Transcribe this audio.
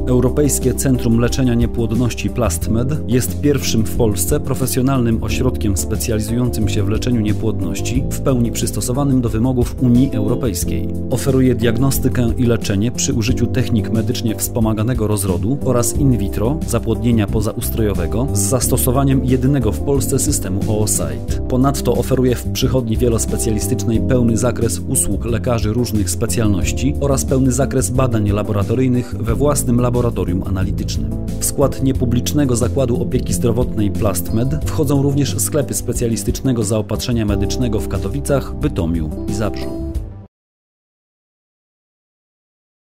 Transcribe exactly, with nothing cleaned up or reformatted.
Europejskie Centrum Leczenia Niepłodności Plastmed jest pierwszym w Polsce profesjonalnym ośrodkiem specjalizującym się w leczeniu niepłodności, w pełni przystosowanym do wymogów Unii Europejskiej. Oferuje diagnostykę i leczenie przy użyciu technik medycznie wspomaganego rozrodu oraz in vitro, zapłodnienia pozaustrojowego, z zastosowaniem jedynego w Polsce systemu Oocyte. Ponadto oferuje w przychodni wielospecjalistycznej pełny zakres usług lekarzy różnych specjalności oraz pełny zakres badań laboratoryjnych we własnym laboratorium analitycznym. W skład niepublicznego Zakładu Opieki Zdrowotnej Plastmed wchodzą również sklepy specjalistycznego zaopatrzenia medycznego w Katowicach, Bytomiu i Zabrzu.